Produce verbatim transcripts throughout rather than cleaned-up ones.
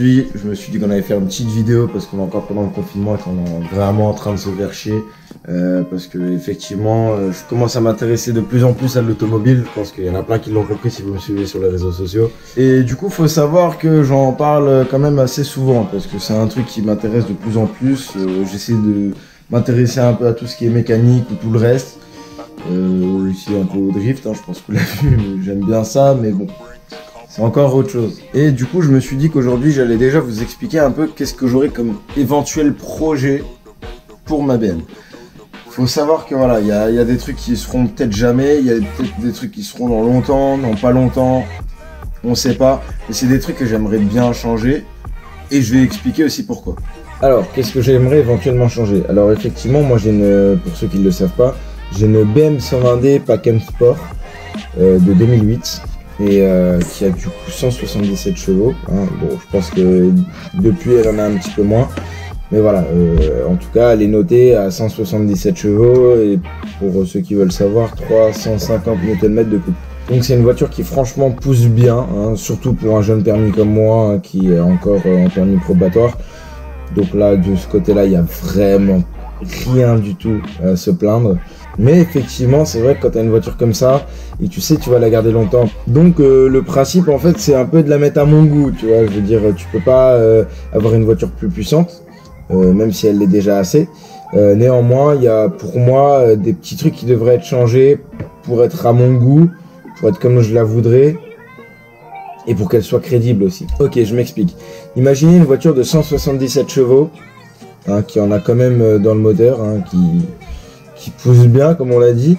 aujourd'hui, je me suis dit qu'on allait faire une petite vidéo parce qu'on est encore pendant le confinement et qu'on est vraiment en train de se faire chier. Euh, parce que effectivement, euh, je commence à m'intéresser de plus en plus à l'automobile. Je pense qu'il y en a plein qui l'ont compris si vous me suivez sur les réseaux sociaux. Et du coup, faut savoir que j'en parle quand même assez souvent parce que c'est un truc qui m'intéresse de plus en plus. Euh, J'essaie de m'intéresser un peu à tout ce qui est mécanique ou tout le reste. Euh, ici un peu au drift, hein, je pense que vous l'avez vu, mais j'aime bien ça, mais bon, c'est encore autre chose. Et du coup, je me suis dit qu'aujourd'hui, j'allais déjà vous expliquer un peu qu'est-ce que j'aurais comme éventuel projet pour ma B M. Faut savoir que voilà, il y a, y a des trucs qui seront peut-être jamais, il y a peut-être des trucs qui seront dans longtemps, dans pas longtemps, on sait pas. Mais c'est des trucs que j'aimerais bien changer et je vais expliquer aussi pourquoi. Alors, qu'est-ce que j'aimerais éventuellement changer? Alors effectivement, moi j'ai une, pour ceux qui ne le savent pas, j'ai une B M cent vingt D Pack-M Sport euh, de deux mille huit et euh, qui a du coup cent soixante-dix-sept chevaux. Hein. Bon, je pense que depuis elle en a un petit peu moins. Mais voilà, euh, en tout cas, elle est notée à cent soixante-dix-sept chevaux et pour ceux qui veulent savoir, trois cent cinquante newton mètres de couple. Donc c'est une voiture qui franchement pousse bien, hein, surtout pour un jeune permis comme moi hein, qui est encore euh, en permis probatoire. Donc là, de ce côté-là, il n'y a vraiment rien du tout à se plaindre. Mais effectivement, c'est vrai que quand tu as une voiture comme ça, et tu sais tu vas la garder longtemps. Donc euh, le principe, en fait, c'est un peu de la mettre à mon goût, tu vois. Je veux dire, tu peux pas euh, avoir une voiture plus puissante. Euh, même si elle l'est déjà assez. Euh, néanmoins, il y a pour moi euh, des petits trucs qui devraient être changés pour être à mon goût, pour être comme je la voudrais, et pour qu'elle soit crédible aussi. Ok, je m'explique. Imaginez une voiture de cent soixante-dix-sept chevaux, hein, qui en a quand même euh, dans le moteur, hein, qui, qui pousse bien, comme on l'a dit,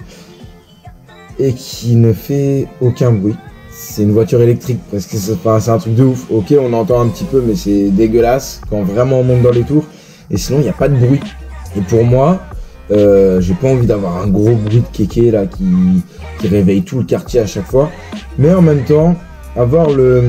et qui ne fait aucun bruit. C'est une voiture électrique, parce que c'est enfin, un truc de ouf. Ok, on entend un petit peu, mais c'est dégueulasse quand vraiment on monte dans les tours. Et sinon, il n'y a pas de bruit. Et pour moi, euh, j'ai pas envie d'avoir un gros bruit de kéké là qui, qui réveille tout le quartier à chaque fois. Mais en même temps, avoir le,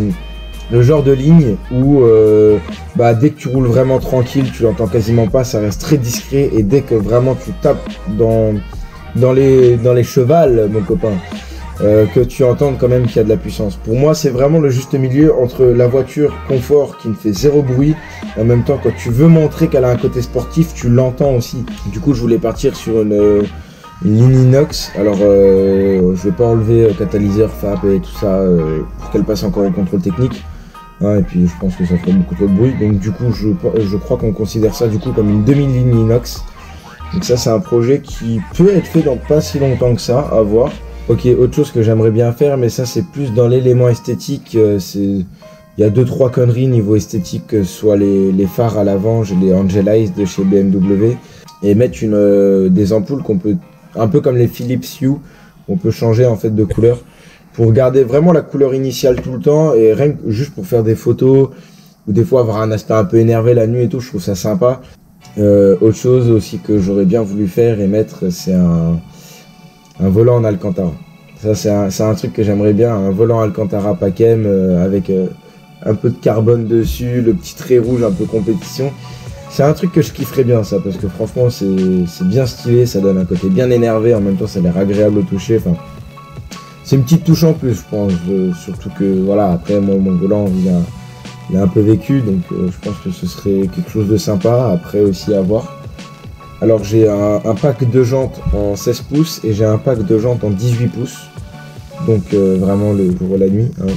le genre de ligne où euh, bah, dès que tu roules vraiment tranquille, tu l'entends quasiment pas, ça reste très discret. Et dès que vraiment tu tapes dans, dans, les, dans les chevals, mon copain, Euh, que tu entendes quand même qu'il y a de la puissance. Pour moi, c'est vraiment le juste milieu entre la voiture confort qui ne fait zéro bruit, et en même temps, quand tu veux montrer qu'elle a un côté sportif, tu l'entends aussi. Du coup, je voulais partir sur une, une ligne inox. Alors, euh, je vais pas enlever catalyseur, F A P et tout ça euh, pour qu'elle passe encore au contrôle technique. Hein, et puis, je pense que ça ferait beaucoup trop de bruit. Donc, du coup, je, je crois qu'on considère ça du coup comme une demi-ligne inox. Donc ça, c'est un projet qui peut être fait dans pas si longtemps que ça, à voir. Ok, autre chose que j'aimerais bien faire, mais ça c'est plus dans l'élément esthétique, euh, c'est il y a deux trois conneries niveau esthétique, que ce soit les, les phares à l'avant, j'ai les Angelize de chez B M W, et mettre une euh, des ampoules qu'on peut, un peu comme les Philips Hue, on peut changer en fait de couleur, pour garder vraiment la couleur initiale tout le temps, et rien que juste pour faire des photos, ou des fois avoir un aspect un peu énervé la nuit et tout, je trouve ça sympa. Euh, autre chose aussi que j'aurais bien voulu faire et mettre, c'est un... un volant en Alcantara. Ça c'est un, un truc que j'aimerais bien, un volant Alcantara Pack-M euh, avec euh, un peu de carbone dessus, le petit trait rouge un peu compétition. C'est un truc que je kifferais bien ça, parce que franchement c'est bien stylé, ça donne un côté bien énervé, en même temps ça a l'air agréable au toucher. Enfin, c'est une petite touche en plus je pense, euh, surtout que voilà, après moi, mon volant il a, il a un peu vécu, donc euh, je pense que ce serait quelque chose de sympa, après aussi à voir. Alors j'ai un, un pack de jantes en seize pouces et j'ai un pack de jantes en dix-huit pouces. Donc euh, vraiment le jour et la nuit. Hein.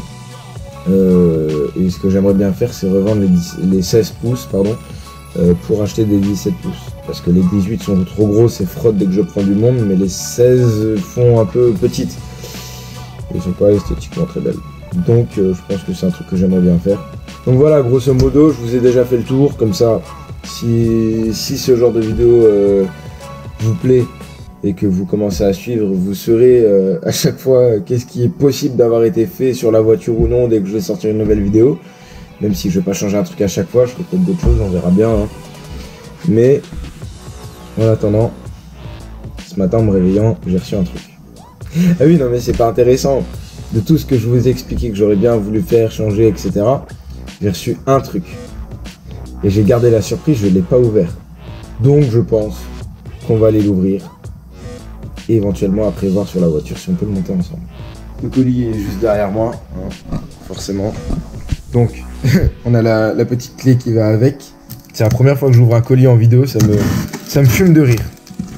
Euh, et ce que j'aimerais bien faire, c'est revendre les, dix, les seize pouces pardon, euh, pour acheter des dix-sept pouces. Parce que les dix-huit sont trop gros, c'est frotte dès que je prends du monde, mais les seize font un peu petites. Ils sont pas esthétiquement très belles. Donc euh, je pense que c'est un truc que j'aimerais bien faire. Donc voilà, grosso modo, je vous ai déjà fait le tour, comme ça. Si, si ce genre de vidéo euh, vous plaît et que vous commencez à suivre, vous saurez euh, à chaque fois qu'est-ce qui est possible d'avoir été fait sur la voiture ou non dès que je vais sortir une nouvelle vidéo. Même si je vais pas changer un truc à chaque fois, je ferai peut-être d'autres choses, on verra bien. Hein. Mais en attendant, ce matin en me réveillant, j'ai reçu un truc. Ah oui, non mais c'est pas intéressant. De tout ce que je vous ai expliqué que j'aurais bien voulu faire, changer, et cetera. J'ai reçu un truc. Et j'ai gardé la surprise, je ne l'ai pas ouvert. Donc je pense qu'on va aller l'ouvrir. Et éventuellement après voir sur la voiture si on peut le monter ensemble. Le colis est juste derrière moi, hein, forcément. Donc On a la, la petite clé qui va avec. C'est la première fois que j'ouvre un colis en vidéo, ça me, ça me fume de rire.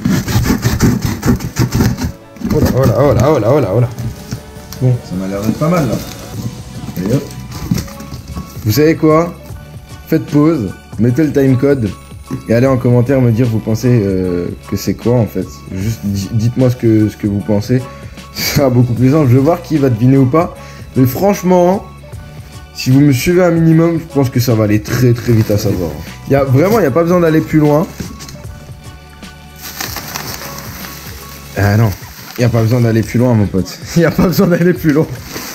Oh là, oh là, oh là, oh là, oh là, oh là. Bon, ça m'a l'air d'être pas mal là. Et hop. Vous savez quoi? Faites pause, mettez le timecode et allez en commentaire me dire vous pensez euh, que c'est quoi en fait. Juste dites-moi ce que, ce que vous pensez. Ce sera beaucoup plus simple. Je vais voir qui va deviner ou pas. Mais franchement, si vous me suivez un minimum, je pense que ça va aller très très vite à savoir. Il y a, vraiment, il n'y a pas besoin d'aller plus loin. Ah non, il n'y a pas besoin d'aller plus loin mon pote. Il n'y a pas besoin d'aller plus loin.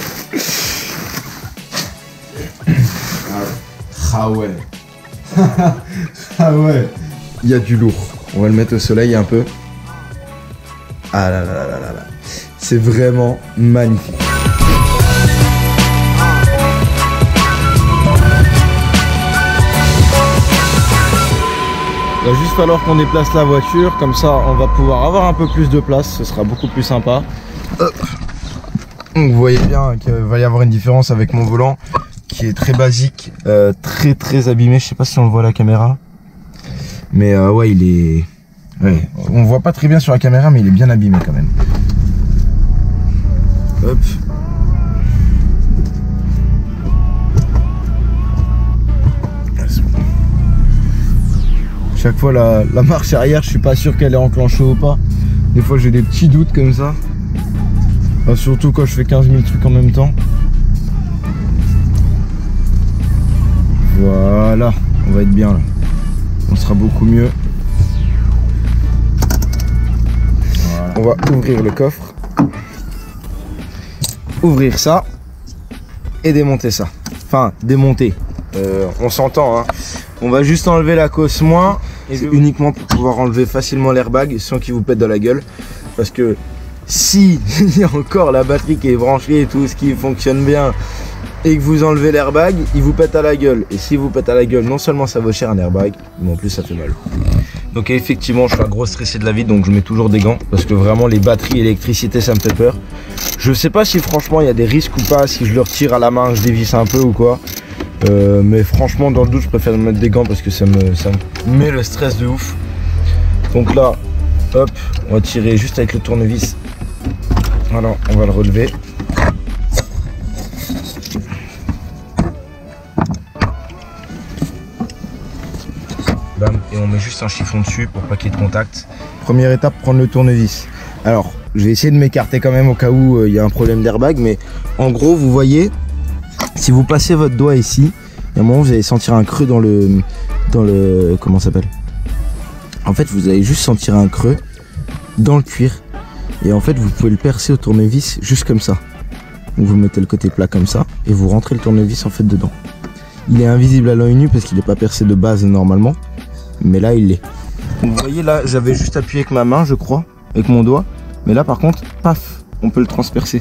Ah ouais. Ah ouais. Il y a du lourd. On va le mettre au soleil un peu. Ah là là là là là. C'est vraiment magnifique. Il va juste falloir qu'on déplace la voiture, comme ça on va pouvoir avoir un peu plus de place, ce sera beaucoup plus sympa. Hop. Donc vous voyez bien qu'il va y avoir une différence avec mon volant qui est très basique, euh, très très abîmé, je sais pas si on le voit à la caméra. Mais euh, ouais il est... Ouais, on voit pas très bien sur la caméra mais il est bien abîmé quand même. Hop. Chaque fois la, la marche arrière, je suis pas sûr qu'elle est enclenchée ou pas. Des fois j'ai des petits doutes comme ça. Enfin, surtout quand je fais quinze mille trucs en même temps. Voilà, on va être bien là. On sera beaucoup mieux. Voilà. On va ouvrir le coffre. Ouvrir ça. Et démonter ça. Enfin, démonter. Euh, on s'entend, hein. On va juste enlever la cosse moins. Et c'est uniquement pour pouvoir enlever facilement l'airbag sans qu'il vous pète dans la gueule. Parce que si il y a encore la batterie qui est branchée et tout ce qui fonctionne bien et que vous enlevez l'airbag, il vous pète à la gueule. Et si vous pète à la gueule, non seulement ça vaut cher un airbag, mais en plus ça fait mal. Donc effectivement, je suis un gros stressé de la vie, donc je mets toujours des gants. Parce que vraiment les batteries et l'électricité, ça me fait peur. Je sais pas si franchement il y a des risques ou pas, si je le retire à la main, je dévisse un peu ou quoi. Euh, mais franchement dans le doute je préfère me mettre des gants parce que ça me, ça me met le stress de ouf. Donc là hop, on va tirer juste avec le tournevis. Voilà, on va le relever. Bam, et on met juste un chiffon dessus pour pas qu'il y ait de contact. Première étape, prendre le tournevis. Alors je vais essayer de m'écarter quand même au cas où il euh, y a un problème d'airbag, mais en gros vous voyez, si vous passez votre doigt ici, il y a un moment vous allez sentir un creux dans le... dans le... comment ça s'appelle? En fait vous allez juste sentir un creux dans le cuir. Et en fait vous pouvez le percer au tournevis juste comme ça. Donc vous mettez le côté plat comme ça et vous rentrez le tournevis en fait dedans. Il est invisible à l'œil nu parce qu'il n'est pas percé de base normalement. Mais là il l'est. Vous voyez là j'avais juste appuyé avec ma main je crois, avec mon doigt. Mais là par contre, paf, on peut le transpercer.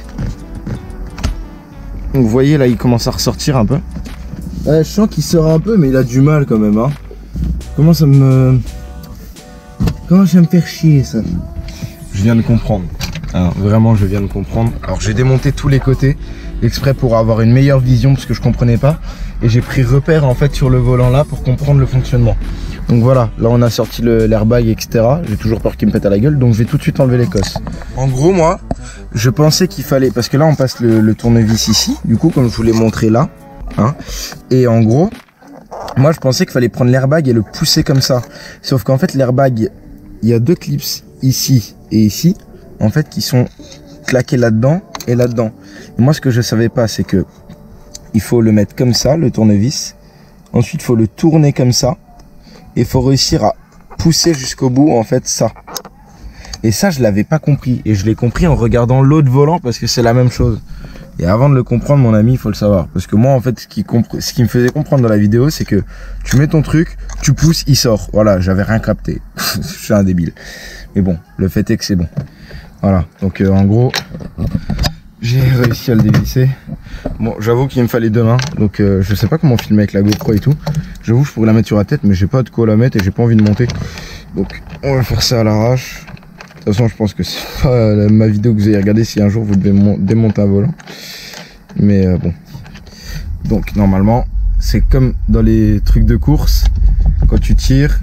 Donc vous voyez là il commence à ressortir un peu. Ouais, je sens qu'il sort un peu mais il a du mal quand même hein. Comment ça me... Comment ça me faire chier ça. Je viens de comprendre. Alors, vraiment je viens de comprendre. Alors j'ai démonté tous les côtés exprès pour avoir une meilleure vision parce que je comprenais pas. Et j'ai pris repère en fait sur le volant là pour comprendre le fonctionnement. Donc voilà, là on a sorti l'airbag et cetera. J'ai toujours peur qu'il me pète à la gueule, donc je vais tout de suite enlever les cosses. En gros moi, je pensais qu'il fallait, parce que là on passe le, le tournevis ici, du coup comme je vous l'ai montré là, hein. Et en gros, moi je pensais qu'il fallait prendre l'airbag et le pousser comme ça. Sauf qu'en fait l'airbag, il y a deux clips ici et ici, en fait qui sont claqués là-dedans et là-dedans. Moi ce que je savais pas c'est que il faut le mettre comme ça, le tournevis. Ensuite il faut le tourner comme ça. Et il faut réussir à pousser jusqu'au bout en fait ça. Et ça je l'avais pas compris. Et je l'ai compris en regardant l'autre volant parce que c'est la même chose. Et avant de le comprendre mon ami il faut le savoir. Parce que moi en fait ce qui, ce qui me faisait comprendre dans la vidéo c'est que tu mets ton truc, tu pousses, il sort. Voilà, j'avais rien capté. Je suis un débile. Mais bon, le fait est que c'est bon. Voilà, donc euh, en gros... J'ai réussi à le dévisser. Bon, j'avoue qu'il me fallait deux mains, donc euh, je sais pas comment filmer avec la GoPro et tout. J'avoue, je pourrais la mettre sur la tête, mais j'ai pas de quoi la mettre et j'ai pas envie de monter. Donc, on va faire ça à l'arrache. De toute façon, je pense que c'est pas euh, ma vidéo que vous avez regardée si un jour vous devez démonter un volant. Mais euh, bon. Donc, normalement, c'est comme dans les trucs de course, quand tu tires.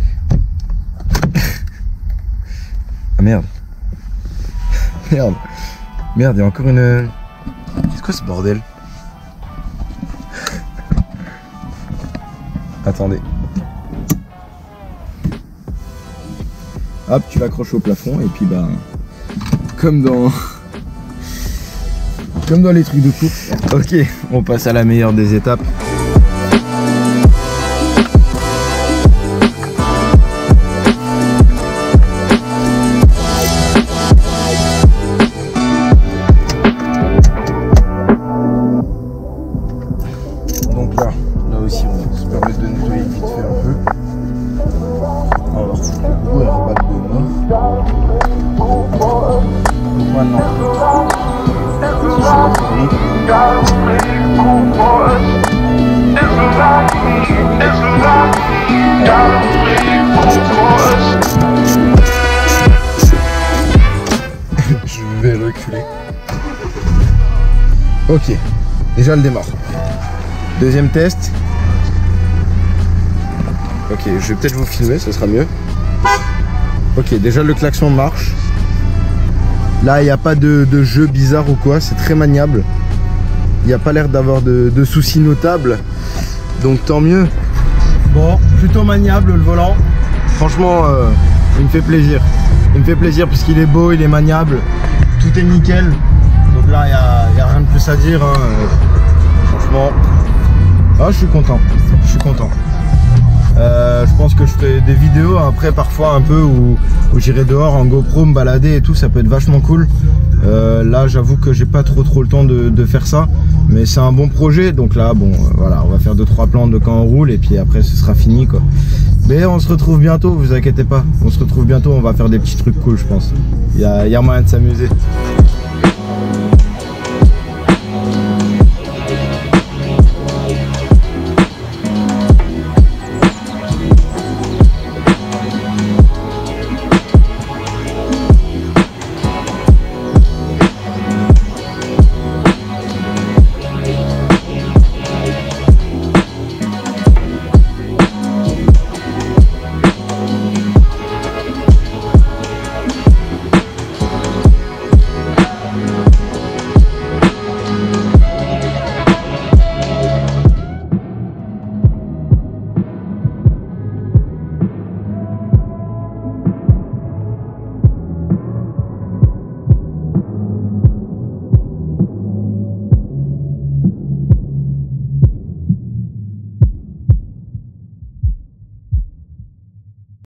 Ah merde. Merde. Merde, il y a encore une... C'est quoi ce bordel? Attendez. Hop, tu l'accroches au plafond et puis bah... Comme dans... Comme dans les trucs de course. Ok, on passe à la meilleure des étapes. Donc là, là aussi on va se permettre de nettoyer vite fait un peu. On va refouler le bout et rebattre de mort. Donc maintenant, je vais reculer. Ok, déjà le démarre. Deuxième test. Ok, je vais peut-être vous filmer, ce sera mieux. Ok, déjà le klaxon marche. Là, il n'y a pas de, de jeu bizarre ou quoi, c'est très maniable. Il n'y a pas l'air d'avoir de, de soucis notables. Donc tant mieux. Bon, plutôt maniable le volant. Franchement, euh, il me fait plaisir. Il me fait plaisir parce qu'il est beau, il est maniable. Tout est nickel. Donc là, il n'y a, il y a rien de plus à dire. Hein. Franchement, ah, je suis content. Je suis content. Euh, je pense que je ferai des vidéos après parfois un peu où, où j'irai dehors en GoPro me balader et tout, ça peut être vachement cool. Euh, là j'avoue que j'ai pas trop trop le temps de, de faire ça, mais c'est un bon projet, donc là bon euh, voilà, on va faire deux trois plans de quand on roule et puis après ce sera fini quoi. Mais on se retrouve bientôt, vous inquiétez pas, on se retrouve bientôt, on va faire des petits trucs cool je pense. Il y a, y a moyen de s'amuser.